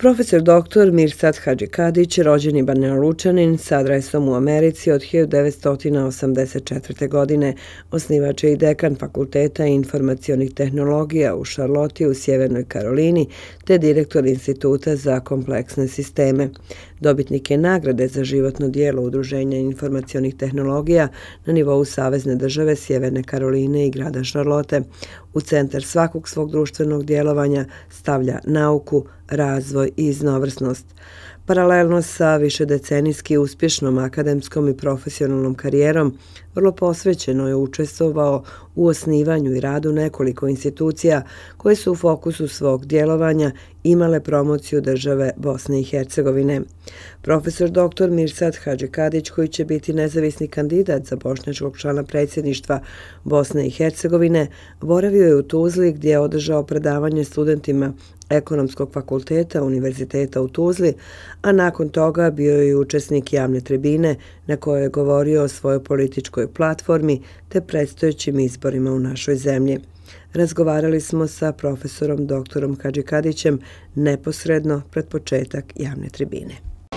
Profesor dr. Mirsad Hadžikadić, rođeni Banja Lučanin s adresom u Americi od 1984. godine, osnivač je i dekan Fakulteta informacionih tehnologija u Charlotteu u Sjevernoj Karolini, te direktor Instituta za kompleksne sisteme. Dobitnik je nagrade za životno djelo Udruženja informacionih tehnologija na nivou Savezne države Sjeverne Karoline i grada Charlotte. U centar svakog svog društvenog djelovanja stavlja nauku, razvoj i iznovrsnost. Paralelno sa višedecenijski uspješnom akademskom i profesionalnom karijerom, vrlo posvećeno je učestvovao u osnivanju i radu nekoliko institucija koje su u fokusu svog djelovanja imale promociju države Bosne i Hercegovine. Profesor dr. Mirsad Hadžikadić, koji će biti nezavisni kandidat za bošnjačkog člana predsjedništva Bosne i Hercegovine, boravio je u Tuzli gdje je održao predavanje studentima Ekonomskog fakulteta Univerziteta u Tuzli, a nakon toga bio je i učesnik javne tribine na kojoj je govorio o svojoj političkoj platformi te predstojećim izborima u našoj zemlji. Razgovarali smo sa profesorom dr. Hadžikadićem neposredno pred početak javne tribine.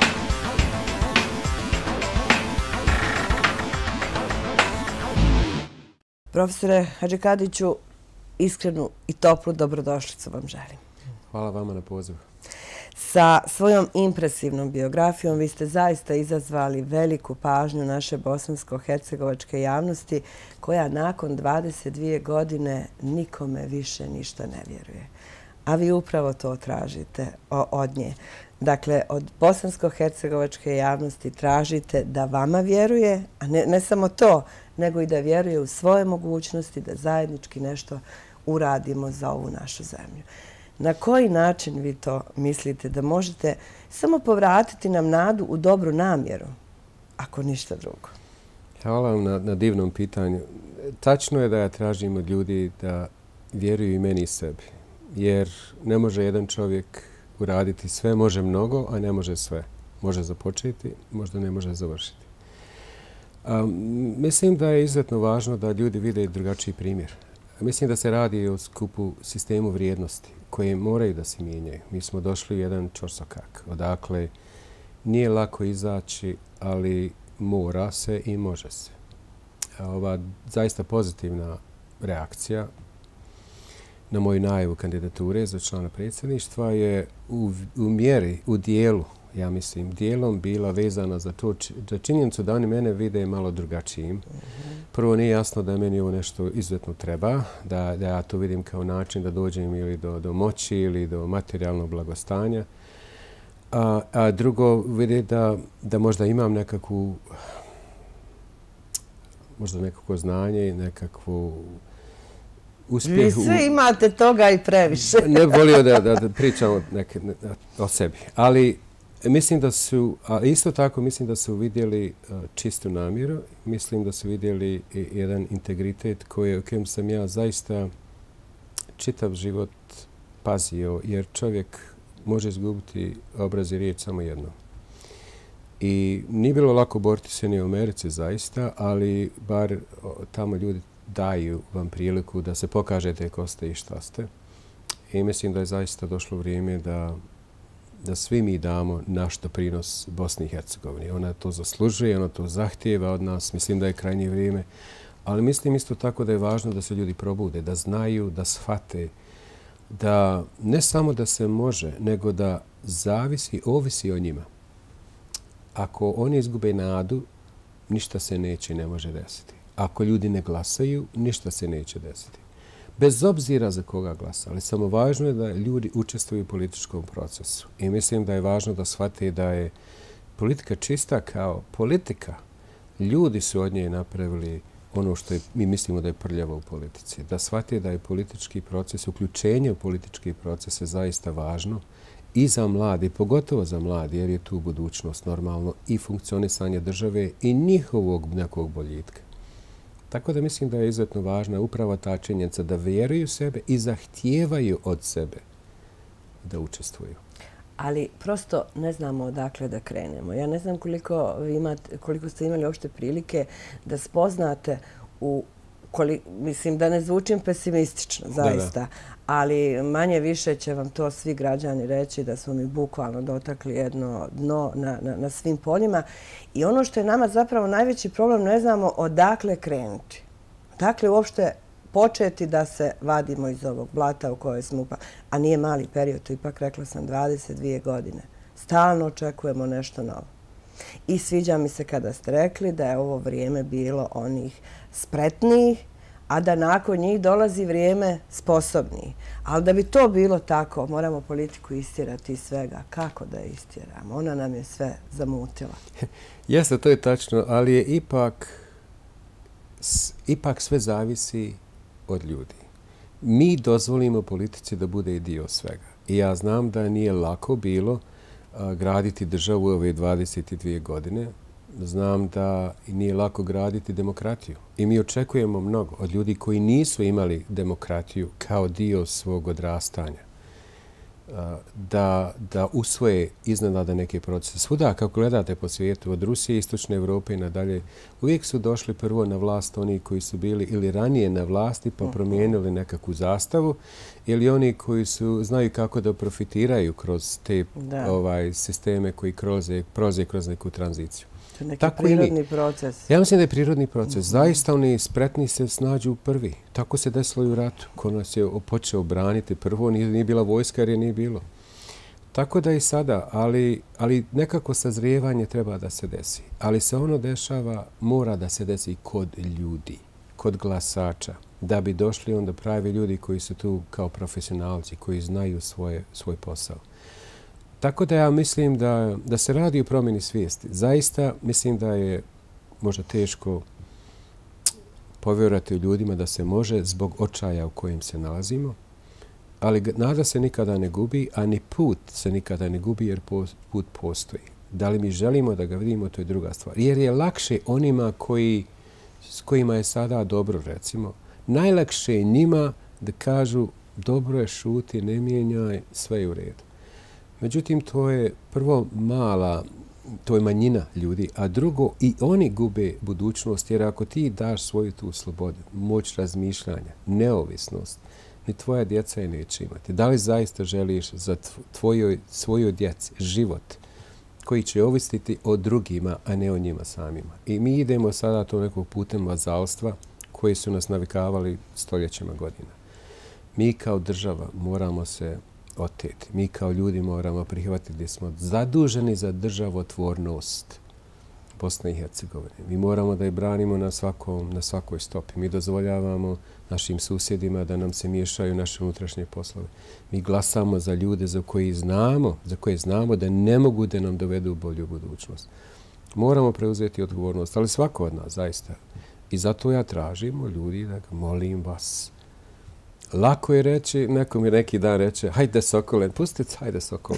Profesore Hadžikadiću, iskrenu i toplu dobrodošlicu vam želim. Hvala vama na pozivu. Sa svojom impresivnom biografijom vi ste zaista izazvali veliku pažnju naše bosansko-hercegovačke javnosti koja nakon 22 godine nikome više ništa ne vjeruje. A vi upravo to tražite od nje. Dakle, od bosansko-hercegovačke javnosti tražite da vama vjeruje, a ne samo to, nego i da vjeruje u svoje mogućnosti da zajednički nešto uradimo za ovu našu zemlju. Na koji način vi to mislite da možete samo povratiti nam nadu u dobru namjeru, ako ništa drugo? Hvala vam na divnom pitanju. Tačno je da ja tražim od ljudi da vjeruju i meni i sebi. Jer ne može jedan čovjek uraditi sve, može mnogo, a ne može sve. Može započeti, možda ne može završiti. Mislim da je izuzetno važno da ljudi vide i drugačiji primjer. Mislim da se radi o skupu sistemu vrijednosti koje moraju da se mijenjaju. Mi smo došli u jedan čorsokak. Odakle nije lako izaći, ali mora se i može se. Ova zaista pozitivna reakcija na moju najavu kandidature za člana predsjedništva je u mjeri, u dijelu, ja mislim, dijelom bila vezana za činjenicu da oni mene vide malo drugačijim. Prvo, nije jasno da meni ovo nešto izuzetno treba, da ja to vidim kao način da dođem ili do moći ili do materijalnog blagostanja. A drugo, vidi da možda imam nekakvo znanje i nekakvu uspjehu. Vi sve imate toga i previše. Ne volio da pričam o sebi, ali mislim da su, a isto tako mislim da su vidjeli čistu namjeru, mislim da su vidjeli jedan integritet kojem sam ja zaista čitav život pazio, jer čovjek može izgubiti obraz i riječ samo jedno. I nije bilo lako boriti se ni u Americi zaista, ali bar tamo ljudi daju vam priliku da se pokažete ko ste i šta ste. I mislim da je zaista došlo vrijeme da svi mi damo naš doprinos Bosni i Hercegovini. Ona to zaslužuje, ona to zahtijeva od nas. Mislim da je krajnje vrijeme. Ali mislim isto tako da je važno da se ljudi probude, da znaju, da shvate, da ne samo da se može, nego da ovisi o njima. Ako oni izgube nadu, ništa se neće i ne može desiti. Ako ljudi ne glasaju, ništa se neće desiti. Bez obzira za koga glasa, ali samo važno je da ljudi učestvuju u političkom procesu. I mislim da je važno da shvate da je politika čista kao politika. Ljudi su od nje napravili ono što mi mislimo da je prljavo u politici. Da shvate da je politički proces, uključenje u politički proces je zaista važno i za mladi, pogotovo za mladi, jer je tu budućnost normalno i funkcionisanje države i njihovog nekog boljitka. Tako da mislim da je izuzetno važna upravo ta činjenica da vjeruju sebe i zahtijevaju od sebe da učestvuju. Ali prosto ne znamo odakle da krenemo. Ja ne znam koliko ste imali uopšte prilike da spoznate u mislim da ne zvučim pesimistično, zaista, ali manje više će vam to svi građani reći da smo mi bukvalno dotakli jedno dno na svim poljima. I ono što je nama zapravo najveći problem, ne znamo odakle krenuti. Dakle, uopšte početi da se vadimo iz ovog blata u kojoj smo upali. A nije mali period, to ipak rekla sam 22 godine. Stalno očekujemo nešto novo. I sviđa mi se kada ste rekli da je ovo vrijeme bilo onih spretnijih, a da nakon njih dolazi vrijeme sposobnijih. Ali da bi to bilo tako, moramo politiku istjerati iz svega. Kako da je istjeramo? Ona nam je sve zamutila. Jeste, to je tačno, ali je ipak sve zavisi od ljudi. Mi dozvolimo politici da bude i dio svega. I ja znam da nije lako bilo graditi državu ove 22 godine. Znam da nije lako graditi demokratiju. I mi očekujemo mnogo od ljudi koji nisu imali demokratiju kao dio svog odrastanja. Da usvoje iznenada neke procese. Svuda, kako gledate po svijetu, od Rusije, Istočne Evrope i nadalje, uvijek su došli prvo na vlast oni koji su bili ili ranije na vlasti pa promijenili nekakvu zastavu, ili oni koji znaju kako da profitiraju kroz te sisteme koji prolaze kroz neku tranziciju. To je neki prirodni proces. Ja mislim da je prirodni proces. Zaista oni spretni se snađu prvi. Tako se desilo i u ratu. Ko nas je počeo braniti prvo, nije bila vojska jer je nije bilo. Tako da i sada, ali nekako sazrijevanje treba da se desi. Ali se ono dešava, mora da se desi kod ljudi, kod glasača, da bi došli onda pravi ljudi koji su tu kao profesionalci, koji znaju svoj posao. Tako da ja mislim da se radi o promjeni svijesti. Zaista mislim da je možda teško povjerovati ljudima da se može zbog očaja u kojem se nalazimo, ali nada se nikada ne gubi, a ni put se nikada ne gubi jer put postoji. Da li mi želimo da ga vidimo, to je druga stvar. Jer je lakše onima s kojima je sada dobro, recimo, najlakše je njima da kažu dobro je, šuti, ne mijenjaj, sve je u redu. Međutim, to je prvo to je manjina ljudi, a drugo i oni gube budućnost, jer ako ti daš svoju tu slobodu, moć razmišljanja, neovisnost, ni tvoja djeca je neće imati. Da li zaista želiš za svojoj djeci život koji će ovisiti o drugima, a ne o njima samima? I mi idemo sada to nekog putem vazalstva koji su nas navikavali stoljećima godina. Mi kao država moramo se oteti. Mi kao ljudi moramo prihvatiti da smo zaduženi za državotvornost Bosne i Hercegovine. Mi moramo da je branimo na svakoj stopi. Mi dozvoljavamo našim susjedima da nam se miješaju naše unutrašnje poslove. Mi glasamo za ljude za koje znamo da ne mogu da nam dovedu u bolju budućnost. Moramo preuzeti odgovornost, ali svako od nas, zaista. I zato ja tražim od ljudi da molim vas. Lako je reći, neko mi neki dan reče, hajde Sokole, pustite, hajde Sokole.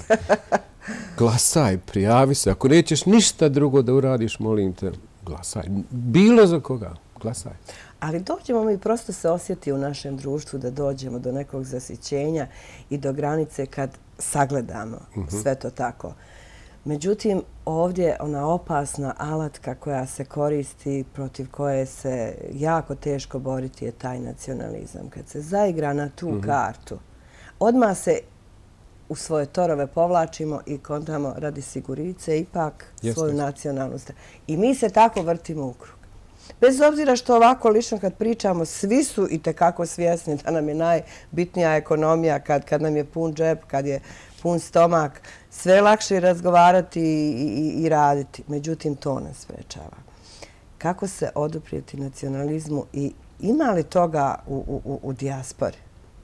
Glasaj, prijavi se. Ako nećeš ništa drugo da uradiš, molim te, glasaj. Bilo za koga, glasaj. Ali dođemo mi, prosto se osjeti u našem društvu da dođemo do nekog zasićenja i do granice kad sagledamo sve to tako. Međutim, ovdje ona opasna alatka koja se koristi, protiv koje se jako teško boriti je taj nacionalizam. Kad se zaigra na tu kartu, odmah se u svoje torove povlačimo i kontamo radi sigurice ipak svoju nacionalnu stranu. I mi se tako vrtimo u krug. Bez obzira što ovako lično kad pričamo, svi su i tekako svjesni da nam je najbitnija ekonomija, kad nam je pun džep, kad je pun stomak, sve lakše razgovarati i raditi. Međutim, to nas sprečava. Kako se oduprijeti nacionalizmu i ima li toga u dijaspori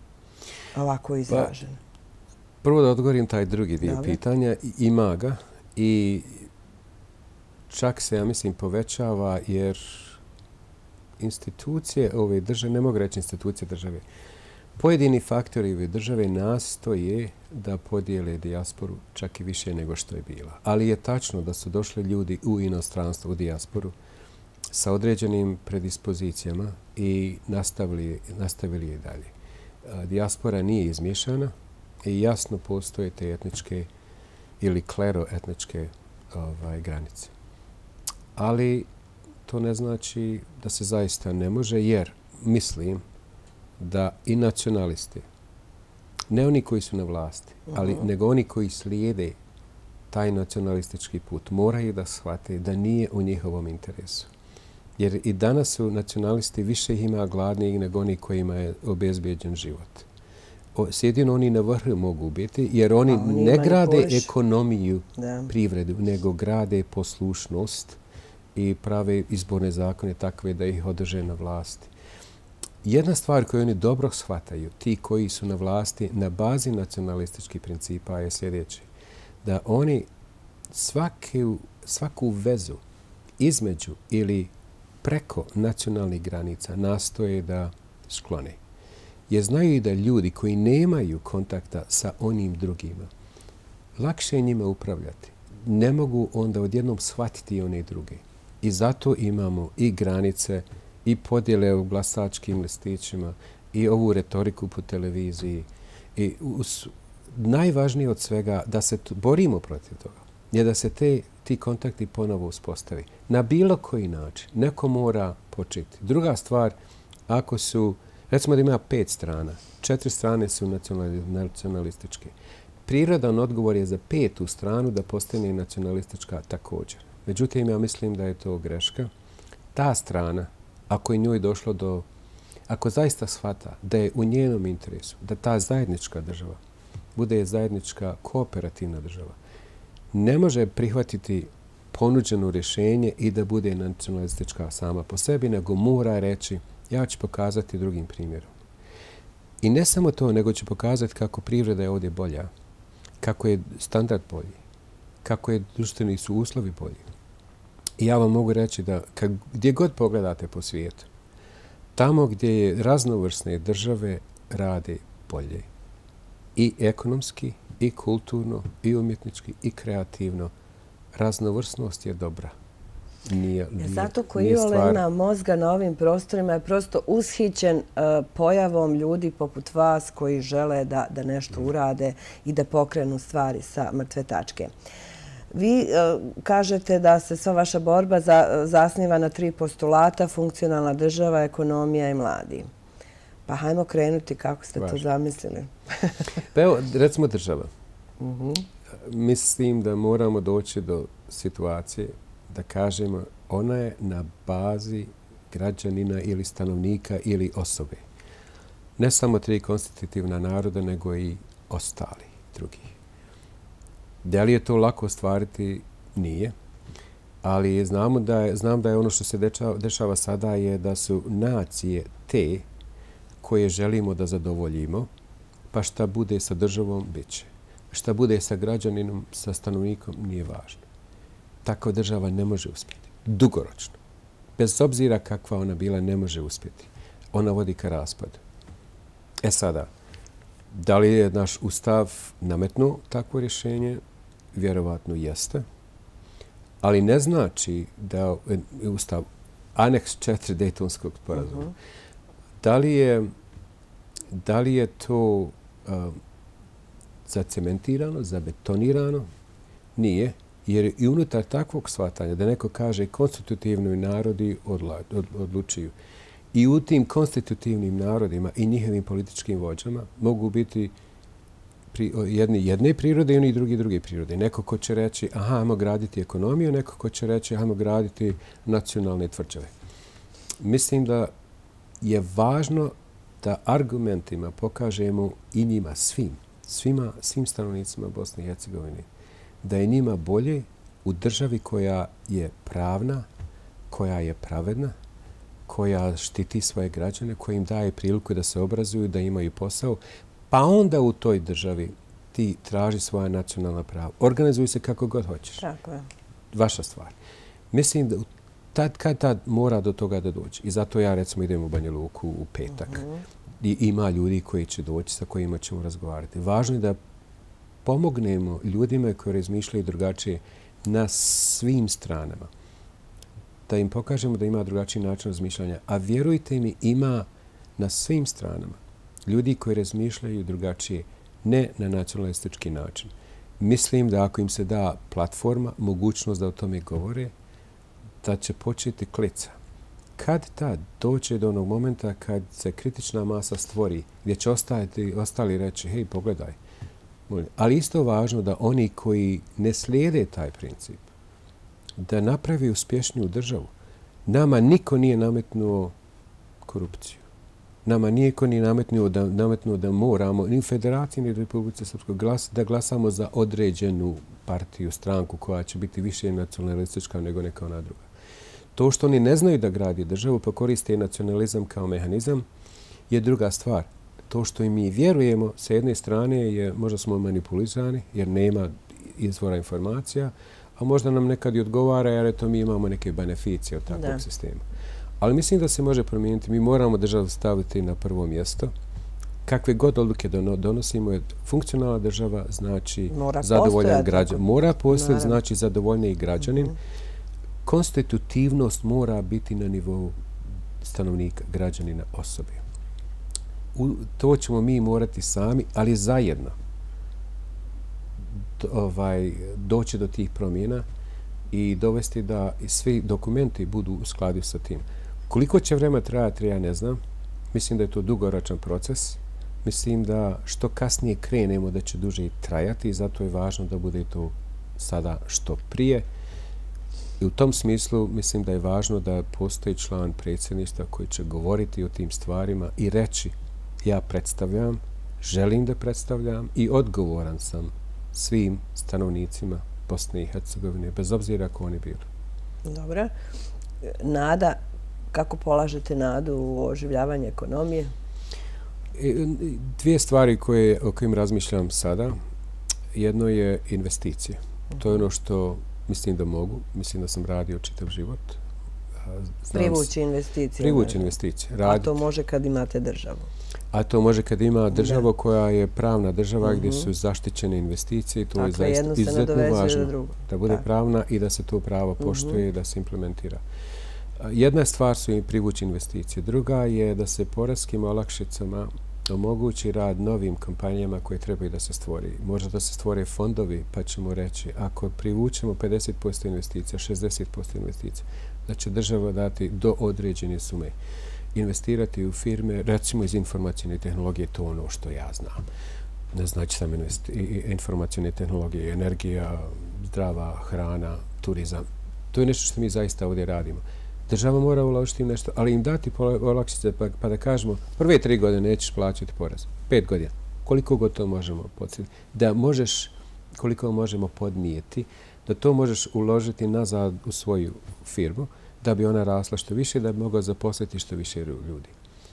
ovako izraženo? Prvo da odgovorim taj drugi dio pitanja. Ima ga i čak se, ja mislim, povećava jer institucije ove države, ne mogu reći institucije države, pojedini faktori ove države nastoje da podijele dijasporu čak i više nego što je bila. Ali je tačno da su došli ljudi u inostranstvo, u dijasporu, sa određenim predispozicijama i nastavili je dalje. Dijaspora nije izmiješana i jasno postoje te etničke ili kleroetničke granice. Ali to ne znači da se zaista ne može, jer mislim da i nacionalisti, ne oni koji su na vlasti, ali nego oni koji slijede taj nacionalistički put, moraju da shvate da nije u njihovom interesu. Jer i danas su nacionalisti, više ih ima gladnijih nego oni kojima je obezbijeđen život. Jedino oni na vrhu mogu biti, jer oni ne grade ekonomiju, privredu, nego grade poslušnost i prave izborne zakone takve da ih održe na vlasti. Jedna stvar koju oni dobro shvataju, ti koji su na vlasti na bazi nacionalističkih principa, je sljedeće. Da oni svaku vezu između ili preko nacionalnih granica nastoje da sklone. Jer znaju i da ljudi koji nemaju kontakta sa onim drugima, lakše je njima upravljati. Ne mogu onda odjednom shvatiti one druge. I zato imamo i granice, i podjele u glasačkim listićima, i ovu retoriku po televiziji. I najvažnije od svega da se borimo protiv toga je da se ti kontakti ponovo uspostavi. Na bilo koji način. Neko mora početi. Druga stvar, ako su, recimo da ima 5 strana, 4 strane su nacionalističke. Prirodan odgovor je za 5. stranu da postane nacionalistička također. Međutim, ja mislim da je to greška. Ta strana, ako je njoj došlo ako zaista shvata da je u njenom interesu, da ta zajednička država bude zajednička kooperativna država, ne može prihvatiti ponuđeno rješenje i da bude nacionalistička sama po sebi, nego mora reći ja ću pokazati drugim primjerom. I ne samo to, nego ću pokazati kako privreda je ovdje bolja, kako je standard bolji, kako je društveni su uslovi bolji. I ja vam mogu reći da gdje god pogledate po svijetu, tamo gdje je raznovrsne države rade bolje. I ekonomski, i kulturno, i umjetnički, i kreativno. Raznovrsnost je dobra. Zato ko iole ima mozga na ovim prostorima je prosto ushićen pojavom ljudi poput vas koji žele da nešto urade i da pokrenu stvari sa mrtve tačke. Vi kažete da se sva vaša borba zasniva na 3 postulata: funkcionalna država, ekonomija i mladi. Pa hajmo krenuti kako ste to zamislili. Pa evo, recimo država. Mislim da moramo doći do situacije da kažemo ona je na bazi građanina ili stanovnika ili osobe. Ne samo 3 konstitutivna naroda, nego i ostali drugi. Da li je to lako ostvariti? Nije. Ali znam da je ono što se dešava sada je da su nacije te koje želimo da zadovoljimo, pa šta bude sa državom, bit će. Šta bude sa građaninom, sa stanovnikom, nije važno. Takva država ne može uspjeti. Dugoročno. Bez obzira kakva ona bila, ne može uspjeti. Ona vodi ka raspadu. E sada, da li je naš ustav nametnuo takvo rješenje? Vjerovatno jeste. Ali ne znači da je ustav aneks 4 Dejtonskog sporazuma. Da li je to zacementirano, zabetonirano? Nije. Jer i unutar takvog shvatanja, da neko kaže konstitutivni narodi odlučuju. I u tim konstitutivnim narodima i njihovim političkim vođama mogu biti jedne prirode i oni druge prirode. Neko ko će reći, aha, ajmo graditi ekonomiju, neko ko će reći, ajmo graditi nacionalne tvrđave. Mislim da je važno da argumentima pokažemo i njima svim stanovnicima Bosne i Hercegovine, da je njima bolje u državi koja je pravna, koja je pravedna, koja štiti svoje građane, koja im daje priliku da se obrazuju, da imaju posao, pa onda u toj državi ti traži svoja nacionalna prava. Organizuj se kako god hoćeš. Tako je. Vaša stvar. Mislim da kad tad mora do toga da dođe. I zato ja recimo idem u Banja Luku u petak. I ima ljudi koji će doći, sa kojima ćemo razgovarati. Važno je da pomognemo ljudima koji razmišljaju drugačije na svim stranama. Da im pokažemo da ima drugačiji način razmišljanja. A vjerujte mi, ima na svim stranama ljudi koji razmišljaju drugačije, ne na nacionalistički način. Mislim da ako im se da platforma, mogućnost da o tome govore, da će početi klica. kad tad doće do onog momenta kad se kritična masa stvori, gdje će ostali reći, hej, pogledaj. Ali isto važno da oni koji ne slijede taj princip, da napravi uspješniju državu. Nama niko nije nametnuo korupciju. Nama niko nije nametnuo da moramo, ni u Federaciji, ni u Republici Srpskoj, da glasamo za određenu partiju, stranku koja će biti više nacionalistička nego neka ona druga. To što oni ne znaju da gradi državu, pa koriste nacionalizam kao mehanizam, je druga stvar. To što i mi vjerujemo, s jedne strane, je možda smo manipulisani, jer nema izvora informacija, a možda nam nekad i odgovara, jer eto mi imamo neke beneficije od takvog sistema. Ali mislim da se može promijeniti. Mi moramo državu staviti na prvo mjesto. Kakve god odluke donosimo, funkcionalna država znači zadovoljan građan. Mora postojati, znači zadovoljniji građanin. Konstitutivnost mora biti na nivou stanovnika, građanina, osobe. To ćemo mi morati sami, ali zajedno doći do tih promjena i dovesti da svi dokumenti budu u skladu sa tim. Koliko će vremena trajati, ja ne znam. Mislim da je to dugoročan proces. Mislim da što kasnije krenemo da će duže trajati i zato je važno da bude to sada što prije. I u tom smislu mislim da je važno da postoji član predsjedništva koji će govoriti o tim stvarima i reći ja predstavljam, želim da predstavljam i odgovoran sam svim stanovnicima Bosne i Hercegovine, bez obzira ko oni bili. Dobro. Nada, kako polažete nadu u oživljavanje ekonomije? Dvije stvari o kojim razmišljam sada. Jedno je investicije. To je ono što mislim da mogu. Mislim da sam radio čitav život. Privući investicije. Privući investicije. A to može kad imate državu. A to može kad ima državu koja je pravna država gdje su zaštićene investicije. To je zaista izuzetno važno. Da bude pravna i da se to pravo poštuje i da se implementira. Jedna stvar su i privući investicije. Druga je da se poreskim olakšicama omogući rad novim kompanijama koje trebaju da se stvori. Možda da se stvore fondovi, pa ćemo reći, ako privučemo 50% investicija, 60% investicija, da će država dati do određene sume. Investirati u firme, recimo iz informacijne tehnologije, to ono što ja znam. Ne znači samo informacijne tehnologije, energija, zdrava hrana, turizam. To je nešto što mi zaista ovdje radimo. Država mora uložiti nešto, ali im dati olakšice pa da kažemo prve 3 godine nećeš plaćati porez. 5 godina. Koliko god to možemo podsjetiti. Da možeš, koliko možemo podnijeti, da to možeš uložiti nazad u svoju firmu, da bi ona rasla što više, da bi mogla zaposliti što više ljudi.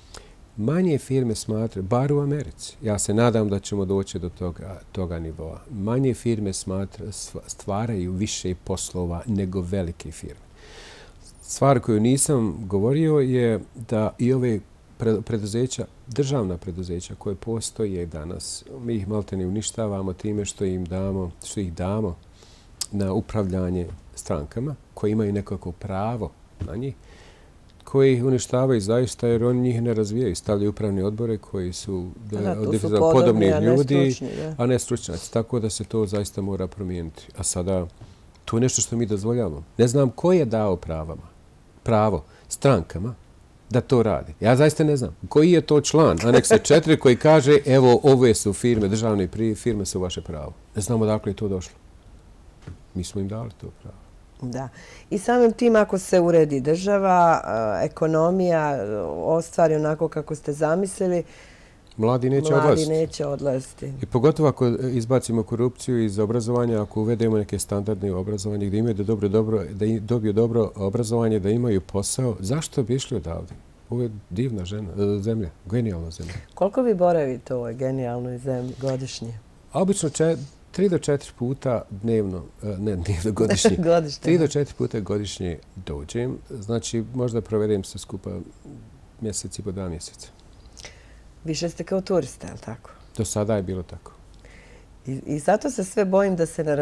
Manje firme smatraju, bar u Americi, ja se nadam da ćemo doći do toga nivoa, manje firme stvaraju više poslova nego velike firme. Stvar koju nisam govorio je da i ove preduzeća, državna preduzeća koje postoje danas, mi ih malte ne uništavamo time što ih damo na upravljanje strankama koje imaju nekako pravo na njih, koji ih uništavaju zaista jer oni njih ne razvijaju. Stavljaju upravne odbore koji su podobnih ljudi, a ne stručnjaci. Tako da se to zaista mora promijeniti. A sada, to je nešto što mi dozvoljavamo. Ne znam ko je dao pravo strankama da to radi. Ja zaista ne znam. Koji je to član Aneksa 4 koji kaže evo, ove su firme, državne firme su vaše pravo. Ne znamo dakle je to došlo. Mi smo im dali to pravo. Da. I samim tim ako se uredi država, ekonomija ostvari onako kako ste zamislili, mladi neće odlaziti. I pogotovo ako izbacimo korupciju iz obrazovanja, ako uvedemo neke standardne obrazovanje gdje imaju da dobiju dobro obrazovanje, da imaju posao, zašto bi išli odavde? Ovo je divna zemlja, genijalna zemlja. Koliko vi boravite u ovoj genijalnoj zemlji godišnje? Obično 3 do 4 puta dnevno, godišnje. 3 do 4 puta godišnje dođem. Znači, možda provedem se skupa mjesec i po 2 mjeseca. Više ste kao turista, je li tako? Do sada je bilo tako. I zato se sve bojim da se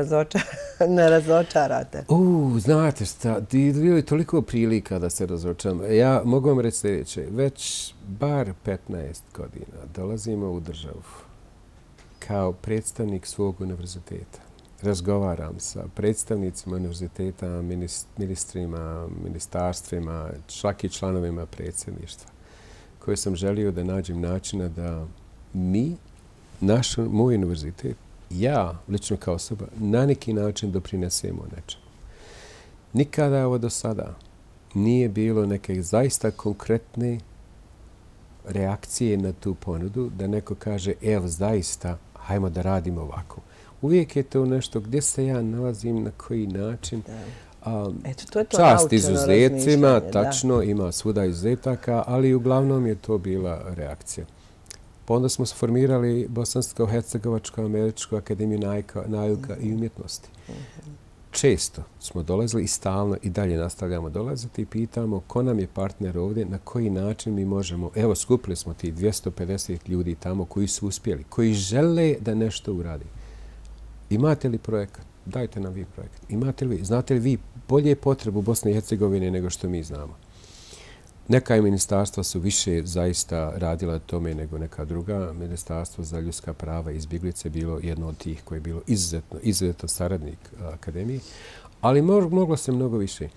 ne razočarate. Znate šta, bilo je toliko prilika da se razočaram. Ja mogu vam reći sljedeće, već bar 15 godina dolazimo u državu kao predstavnik svog univerziteta. razgovaram sa predstavnicima univerziteta, ministrima, ministarstvima, čak i članovima predsjedništva, koje sam želio da nađem načina da mi, moj univerzitet, ja, lično kao osoba, na neki način doprinesemo nečemu. Nikada ovo do sada nije bilo neke zaista konkretne reakcije na tu ponudu, da neko kaže, evo, zaista, hajmo da radimo ovako. Uvijek je to nešto gdje se ja nalazim, na koji način. To je to čast izuzetcima, tačno, ima svuda izuzetaka, ali uglavnom je to bila reakcija. Pa onda smo formirali Bosansko-Hercegovačku američku akademiju nauka i umjetnosti. Često smo dolazili i stalno i dalje nastavljamo dolaziti i pitamo ko nam je partner ovdje, na koji način mi možemo. Evo, skupili smo ti 250 ljudi tamo koji su uspjeli, koji žele da nešto uradi. Imate li projekat? Dajte nam vi projekat. Znate li vi bolje potrebu Bosne i Hercegovine nego što mi znamo? Neka ministarstva su više zaista radila na tome nego neka druga. Ministarstvo za ljudska prava i izbjeglice bilo jedno od tih koje je bilo izuzetno saradnik akademije, ali moglo se mnogo više.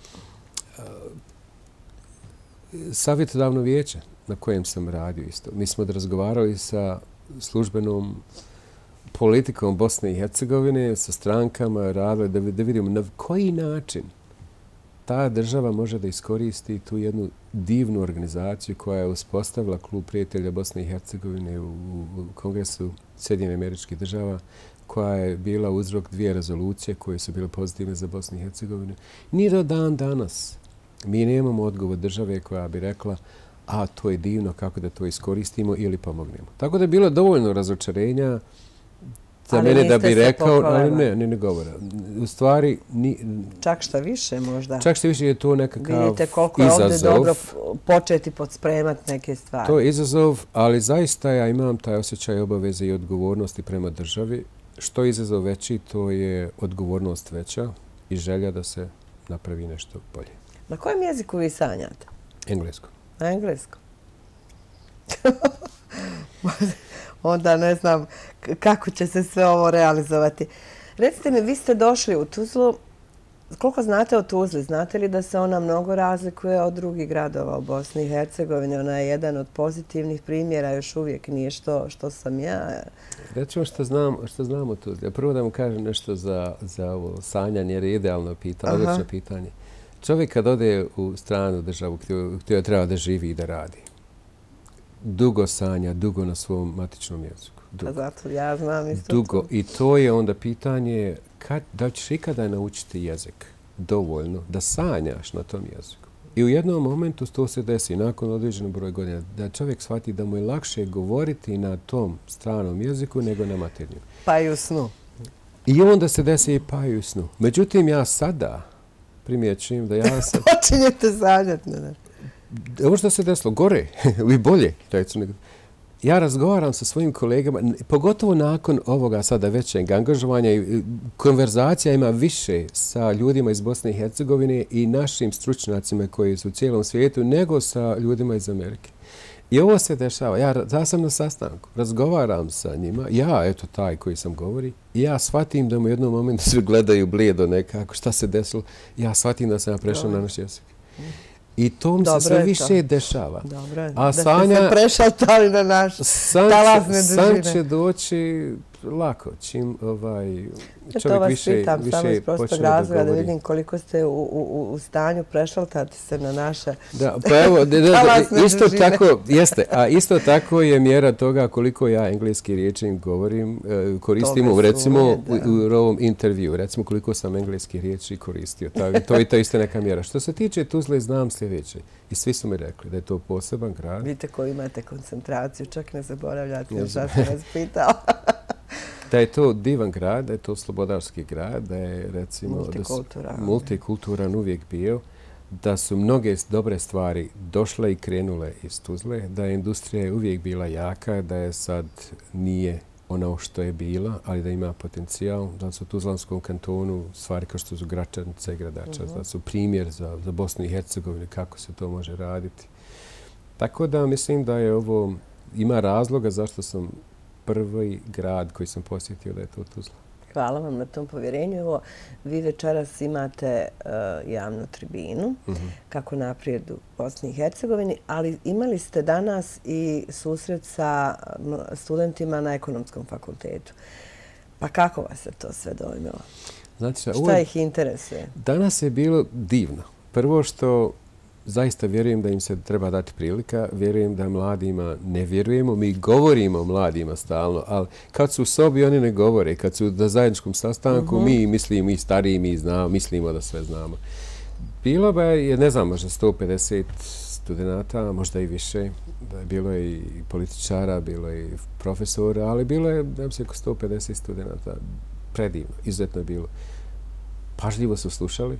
Savjetodavno vijeće na kojem sam radio isto. Mi smo razgovarali sa službenom politikom Bosne i Hercegovine, sa strankama, radili da vidimo na koji način ta država može da iskoristi tu jednu divnu organizaciju koja je uspostavila Klub prijatelja Bosne i Hercegovine u Kongresu Sjedinjenih Američkih Država, koja je bila uzrok 2 rezolucije koje su bile pozitivne za Bosnu i Hercegovinu. Ni do dan danas mi nemamo odgovor države koja bi rekla to je divno, kako da to iskoristimo ili pomognemo. Tako da je bilo dovoljno razočarenja za mene da bi rekao, ali ne govora. U stvari... Čak šta više možda. Čak šta više je to nekakav izazov. Vidite koliko je ovdje dobro početi podspremati neke stvari. To je izazov, ali zaista ja imam taj osjećaj obaveze i odgovornosti prema državi. Što je izazov veći, to je odgovornost veća i želja da se napravi nešto bolje. Na kojem jeziku vi sanjate? Engleskom. Na engleskom? Onda ne znam kako će se sve ovo realizovati. Recite mi, vi ste došli u Tuzlu. Koliko znate o Tuzli? Znate li da se ona mnogo razlikuje od drugih gradova u Bosni i Hercegovini? Ona je jedan od pozitivnih primjera, još uvijek nije što sam ja. Recimo što znam o Tuzli. Prvo da mu kažem nešto za ovo sanjanje, jer je idealno pitanje, odlično pitanje. Čovjek kad ode u stranu državu gdje treba da živi i da radi, dugo sanja, dugo na svom matičnom jeziku. Zato ja znam isto. Dugo. I to je onda pitanje da ćeš ikada naučiti jezik dovoljno da sanjaš na tom jeziku. I u jednom momentu to se desi nakon određenog broja godina da čovjek shvati da mu je lakše govoriti na tom stranom jeziku nego na maternjem. Pa i u snu. I onda se desi i pa i u snu. Međutim, ja sada primjećujem da ja sam... Počinjete sanjati, ne? Ovo što se desilo, gore i bolje. Ja razgovaram sa svojim kolegama, pogotovo nakon ovoga sada većeg angažovanja i konverzacija ima više sa ljudima iz Bosne i Hercegovine i našim stručnjacima koji su u cijelom svijetu nego sa ljudima iz Amerike. I ovo se dešava. Ja sam na sastanku, razgovaram sa njima, eto taj koji sam govori, i ja shvatim da u jednom momentu svi gledaju blijedo nekako, šta se desilo, ja shvatim da sam prešao na naš jezik. I to mi se sve više dešava. Dobro je. Da ste se prešaltali na naš talasne dužine. San će doći lako, čim čovjek više počne da govori. Da vidim koliko ste u stanju prešaltati se na naše talasne dužine. Isto tako je mjera toga koliko ja engleski riječi koristim, recimo u ovom intervju, recimo koliko sam engleski riječi koristio. To je isto neka mjera. Što se tiče Tuzle, znam sljedeće. I svi su mi rekli da je to poseban grad. Vidite koju imate koncentraciju, čak ne zaboravljate šta sam vas pitao. Da je to divan grad, da je to slobodarski grad, da je recimo multikulturan uvijek bio, da su mnoge dobre stvari došle i krenule iz Tuzle, da je industrija uvijek bila jaka, da je sad nije ono što je bila, ali da ima potencijal, da su u Tuzlanskom kantonu stvari kao što su Gračanica i Gradača, da su primjer za Bosnu i Hercegovinu, kako se to može raditi. Tako da mislim da je ovo, ima razloga zašto sam prvi grad koji sam posjetio da je to Tuzla. Hvala vam na tom povjerenju. Evo, vi večeras imate javnu tribinu, kako naprijed u Bosni i Hercegovini, ali imali ste danas i susret sa studentima na Ekonomskom fakultetu. Pa kako vas je to sve dojmilo? Šta ih interesuje? Danas je bilo divno. Prvo što zaista vjerujem da im se treba dati prilika, vjerujem da mladima ne vjerujemo, mi govorimo mladima stalno, ali kad su u sobi oni ne govore, kad su na zajedničkom sastanku mi mislimo i stariji, mi znamo, mislimo da sve znamo. Bilo je, ne znam, možda 150 studenata, možda i više, bilo je i političara, bilo je i profesora, ali bilo je, da se oko 150 studenata, predivno, izuzetno je bilo. Pažljivo su slušali.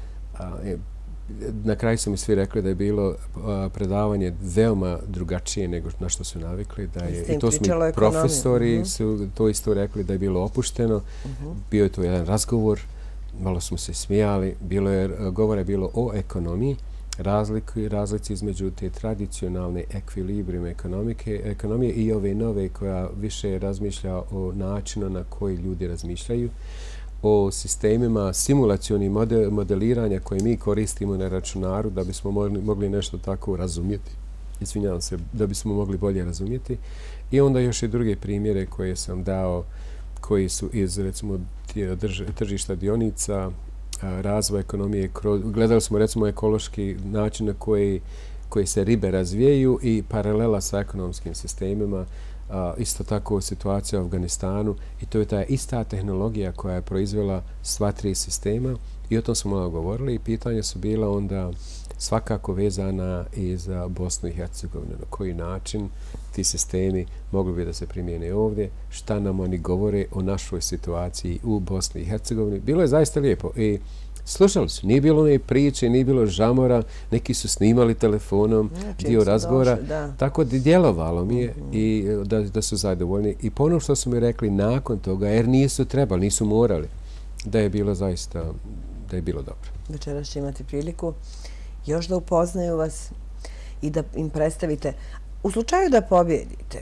Na kraju su mi svi rekli da je bilo predavanje veoma drugačije nego na što su navikli. I to su mi profesori su to isto rekli da je bilo opušteno. Bio je to jedan razgovor, malo smo se smijali. Govore je bilo o ekonomiji, razlici između te tradicionalne ekvilibrijume ekonomije i ove nove koja više razmišlja o načinu na koji ljudi razmišljaju, o sistemima simulacionih modeliranja koje mi koristimo na računaru da bismo mogli nešto tako razumjeti. Izvinjavam se, da bismo mogli bolje razumjeti. I onda još i druge primjere koje sam dao, koji su iz, recimo, tržišta dionica, razvoja ekonomije. Gledali smo, recimo, ekološki način na koji se ribe razvijaju i paralela sa ekonomskim sistemima. Isto tako situacija u Afganistanu i to je ta ista tehnologija koja je proizvela sva tri sistema i o tom smo malo govorili i pitanja su bila onda svakako vezana i za Bosnu i Hercegovinu. Na koji način ti sistemi mogli bi da se primijene ovdje, šta nam oni govore o našoj situaciji u Bosni i Hercegovini. Bilo je zaista lijepo i slušali su, nije bilo one priče, nije bilo žamora, neki su snimali telefonom dio razgovora, tako da djelovalo mi je i da su zadovoljni. I ponovno što su mi rekli nakon toga, jer nisu trebali, nisu morali, da je bilo zaista, da je bilo dobro. Večeras će imati priliku još da upoznaju vas i da im predstavite. U slučaju da pobjedite,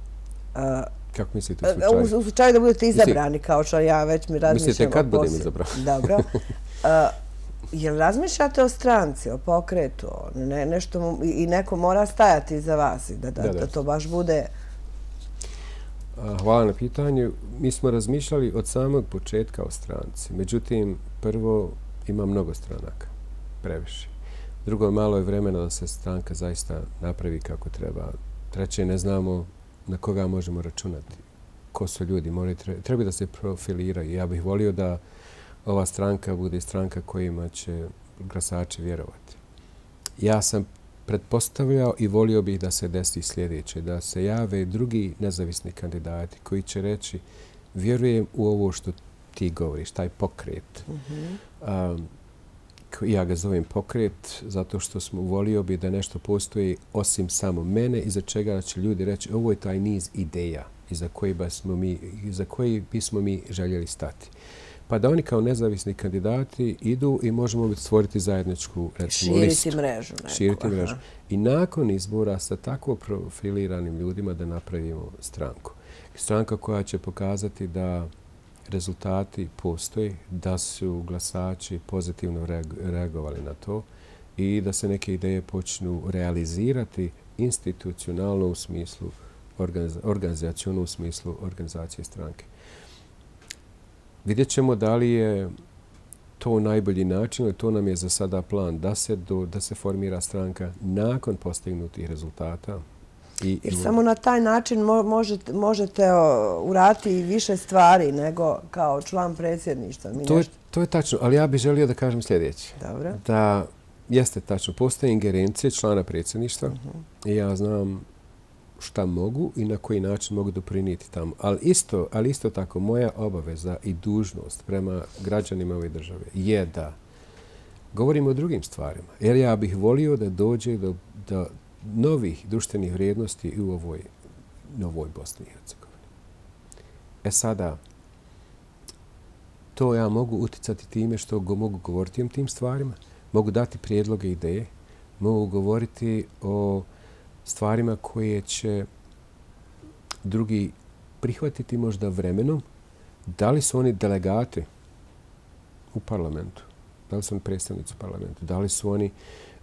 kako mislite u slučaju? U slučaju da budete izabrani, kao što ja već mi razmišljam. Mislite kad budem izabran? Dobro. Jel razmišljate o stranci, o pokretu, nešto i neko mora stajati iza vas i da to baš bude? Hvala na pitanju. Mi smo razmišljali od samog početka o stranci. Međutim, prvo ima mnogo stranaka, previše. Drugo, malo je vremena da se stranka zaista napravi kako treba. Treće, ne znamo na koga možemo računati. Ko su ljudi? Treba da se profiliraju. Ja bih volio da ova stranka bude stranka kojima će glasači vjerovati. Ja sam pretpostavljao i volio bih da se desi sljedeće, da se jave drugi nezavisni kandidati koji će reći vjerujem u ovo što ti govoriš, taj pokret. Ja ga zovem pokret zato što volio bi da nešto postoji osim samo mene iza čega će ljudi reći ovo je taj niz ideja iza koji bismo mi željeli stati. Pa da oni kao nezavisni kandidati idu i možemo stvoriti zajedničku listu. Širiti mrežu. I nakon izbora sa tako profiliranim ljudima da napravimo stranku. Stranka koja će pokazati da rezultati postoje, da su glasači pozitivno reagovali na to i da se neke ideje počnu realizirati institucionalno u smislu organizacionalno u smislu organizacije stranke. Vidjet ćemo da li je to najbolji način, ali to nam je za sada plan da se formira stranka nakon postignutih rezultata. Jer samo na taj način možete uraditi i više stvari nego kao član predsjedništva. To je tačno, ali ja bih želio da kažem sljedeće. Dobro. Da jeste tačno, postoje ingerencije člana predsjedništva i ja znam šta mogu i na koji način mogu doprinijeti tamo. Ali isto tako moja obaveza i dužnost prema građanima ove države je da govorimo o drugim stvarima. Jer ja bih volio da dođe do novih društvenih vrijednosti i u ovoj novoj Bosni i Hercegovini. Sada, to ja mogu uticati time što mogu govoriti o tim stvarima, mogu dati prijedloge, ideje, mogu govoriti o stvarima koje će drugi prihvatiti možda vremenom, Da li su oni delegati u parlamentu? Da li su oni predstavnici u parlamentu? Da li su oni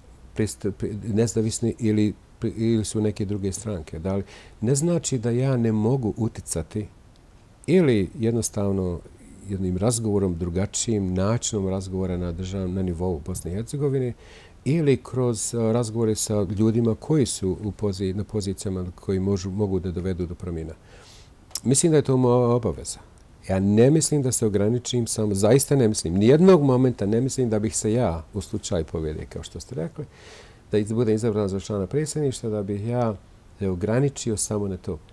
nezavisni ili su neke druge stranke? Ne znači da ja ne mogu uticati ili jednostavno jednim razgovorom, drugačijim načinom razgovora na nivou Bosne i Hercegovine ili kroz razgovore sa ljudima koji su na pozicijama koji mogu da dovedu do promjena. Mislim da je to moja obaveza. Ja ne mislim da se ograničim samo, zaista ne mislim, nijednog momenta ne mislim da bih se ja u slučaju pobjede, kao što ste rekli, da bude izabran za člana predsjedništva, da bih ja se ograničio samo na to.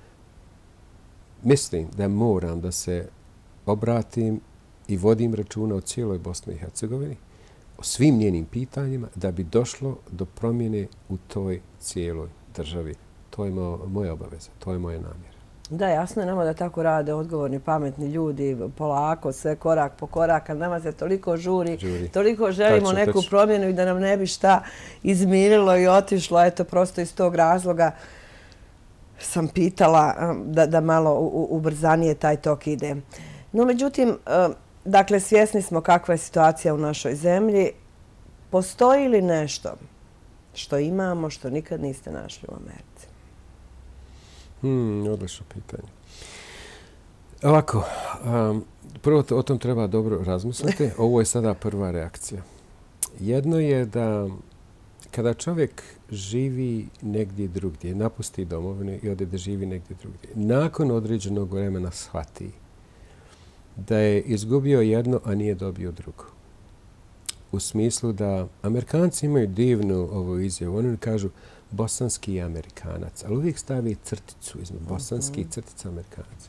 Mislim da moram da se obratim i vodim računa o cijeloj Bosni i Hercegovini, o svim njenim pitanjima, da bi došlo do promjene u toj cijeloj državi. To je moja obaveza, to je moja namjera. Da, jasno je nama da tako rade odgovorni, pametni ljudi, polako, sve korak po korak, ali nama se toliko žuri, toliko želimo neku promjenu i da nam ne bi šta izmirilo i otišlo. Eto, prosto iz tog razloga sam pitala da malo ubrzanije taj tok ide. No, međutim, dakle, svjesni smo kakva je situacija u našoj zemlji. Postoji li nešto što imamo, što nikad niste našli u Americi? Odlično pitanje. Ovako, prvo o tom treba dobro razmisliti. Ovo je sada prva reakcija. Jedno je da kada čovjek živi negdje drugdje, napusti domovinu i ode da živi negdje drugdje, nakon određenog vremena shvati da je izgubio jedno, a nije dobio drugo. U smislu da Amerikanci imaju divnu ovu izjavu. Oni kažu bosanski Amerikanac, ali uvijek stavi crticu između bosanski i crtica Amerikanac.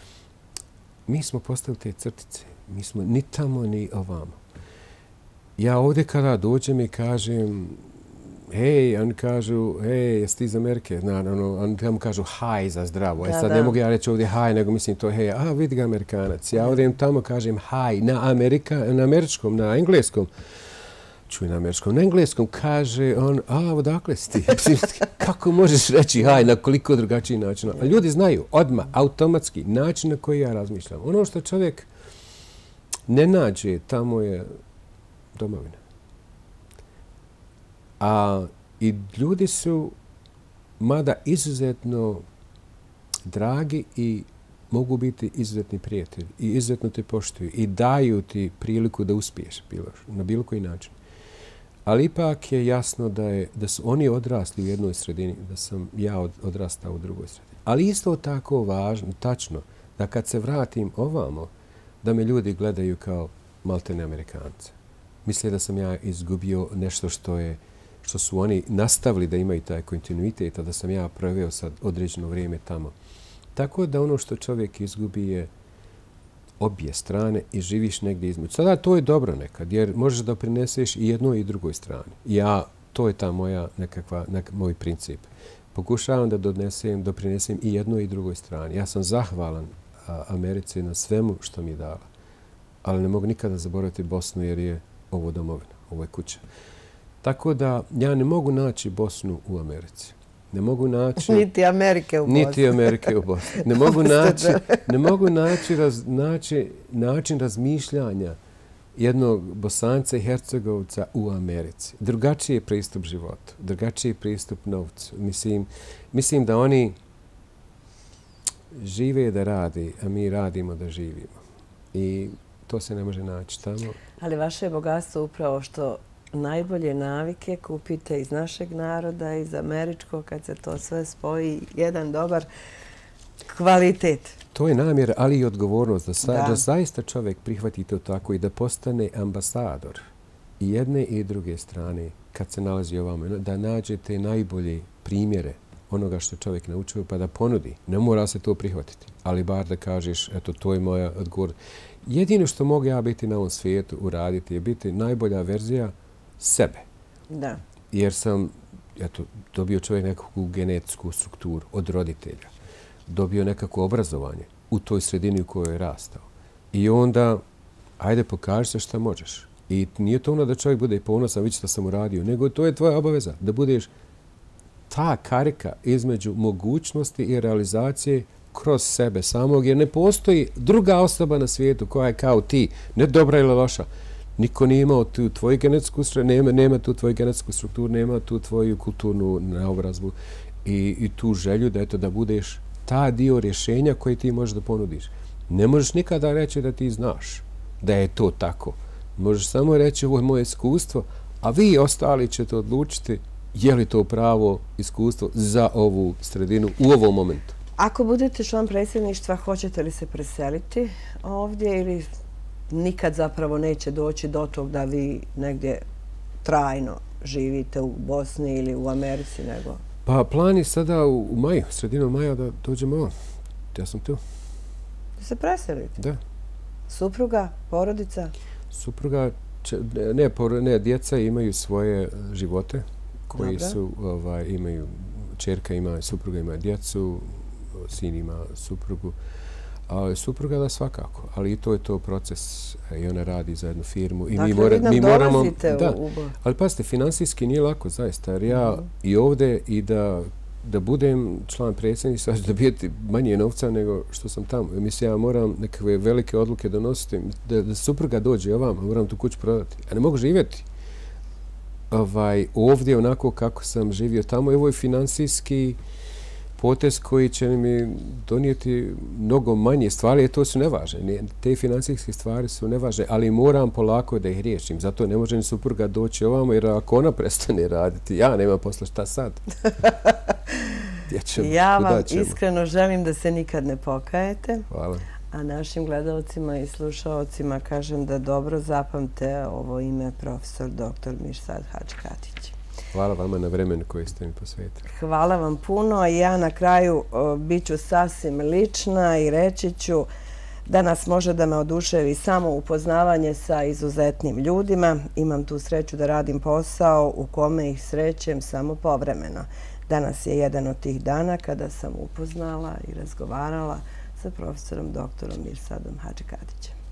Mi smo postali te crtice. Mi smo ni tamo, ni ovamo. Ja ovdje kada dođem i kažem hej, oni kažu, hej, jesi ti iz Amerike? Oni tamo kažu haj za zdravo. Sad ne mogu ja reći ovdje haj, nego mislim to hej, vidi ga Amerikanac. Ja ovdje tamo kažem haj na američkom, na engleskom. Čuj na američkom. Na engleskom kaže on, odakle si ti? Kako možeš reći haj na koliko drugačiji način? A ljudi znaju odmah, automatski, način na koji ja razmišljam. Ono što čovjek ne nađe, tamo je domovina. I ljudi su, mada izuzetno dragi i mogu biti izuzetni prijatelji i izuzetno te poštuju i daju ti priliku da uspiješ na bilo koji način. Ali ipak je jasno da su oni odrasli u jednoj sredini, da sam ja odrastao u drugoj sredini. Ali isto tako važno, tačno, da kad se vratim ovamo, da me ljudi gledaju kao maltene Amerikance. Misle da sam ja izgubio nešto što su oni nastavili da imaju taj kontinuitet, a da sam ja proveo sad određeno vrijeme tamo. Tako da ono što čovjek izgubi je obje strane i živiš negdje između. Sada to je dobro nekad, jer možeš da prineseš i jednoj i drugoj strani. To je ta moj princip. Pokušavam da doprinesem i jednoj i drugoj strani. Ja sam zahvalan Americi na svemu što mi je dala. Ali ne mogu nikada zaboraviti Bosnu jer je ovo domovina, ovo je kuća. Tako da ja ne mogu naći Bosnu u Americi. Ne mogu naći... Niti Amerike u Bosni. Niti Amerike u Bosni. Ne mogu naći način razmišljanja jednog Bosanca i Hercegovca u Americi. Drugačiji je pristup životu, drugačiji je pristup novcu. Mislim da oni žive da radi, a mi radimo da živimo. I to se ne može naći tamo. Ali vaše je bogatstvo upravo što najbolje navike kupite iz našeg naroda, iz američkog, kad se to sve spoji, jedan dobar kvalitet. To je namjera, ali i odgovornost da zaista čovjek prihvati to tako i da postane ambasador i jedne i druge strane kad se nalazi ovamo, da nađe te najbolje primjere onoga što čovjek naučio pa da ponudi. Ne mora se to prihvatiti, ali bar da kažeš, eto, to je moja odgovornost. Jedino što mogu ja biti na ovom svijetu uraditi je biti najbolja verzija sebe. Da. Jer sam dobio čovjek nekakvu genetsku strukturu od roditelja. Dobio nekakvo obrazovanje u toj sredini u kojoj je rastao. I onda, ajde pokaži se šta možeš. I nije to ono da čovjek bude ponosan, vidi šta sam uradio, nego to je tvoja obaveza, da budeš ta karika između mogućnosti i realizacije kroz sebe samog, jer ne postoji druga osoba na svijetu koja je kao ti, ne dobra ili loša. Niko nije imao tu tvoju genetsku strukturu, nema tu tvoju genetsku strukturu, nema tu tvoju kulturnu naobrazbu i tu želju da budeš ta dio rješenja koje ti možeš da ponudiš. Ne možeš nikada reći da ti znaš da je to tako. Možeš samo reći ovo je moje iskustvo, a vi ostali ćete odlučiti je li to pravo iskustvo za ovu sredinu u ovom momentu. Ako budete član predsjedništva, hoćete li se preseliti ovdje ili nikad zapravo neće doći do tog da vi negdje trajno živite u Bosni ili u Americi nego? Pa plan je sada u maju, sredinom maja da dođemo ovo. Ja sam tu. Da se preselite? Da. Supruga, porodica? Supruga, ne, djeca imaju svoje živote koji su, imaju, čerka ima, supruga ima djecu, sin ima suprugu. Supruga da svakako, ali i to je to proces i ona radi za jednu firmu. I dakle, vi nam dolazite u... Ali pazite, finansijski nije lako zaista, jer ja i ovdje i da budem član predsjedništva da dobijeti manje novca nego što sam tamo. Mislim, ja moram nekakve velike odluke donositi, da supruga dođe ovamo, moram tu kuću prodati. A ne mogu živjeti ovdje onako kako sam živio tamo. Ovo je finansijski potez koji će mi donijeti mnogo manje stvari, to su nevažne. Te finansijske stvari su nevažne, ali moram polako da ih riješim. Zato ne može ni supruga doći ovamo, jer ako ona prestane raditi, ja nemam posla, šta sad? Ja vam iskreno želim da se nikad ne pokajete. Hvala. A našim gledalcima i slušalcima kažem da dobro zapamte ovo ime profesor dr. Mirsad Hadžikatić. Hvala vama na vremenu koje ste mi posvetili. Hvala vam puno. Ja na kraju bit ću sasvim lična i reći ću da nas može da me oduševi samo upoznavanje sa izuzetnim ljudima. Imam tu sreću da radim posao u kome ih srećem samo povremeno. Danas je jedan od tih dana kada sam upoznala i razgovarala sa profesorom dr. Mirsadom Hadžikatićem.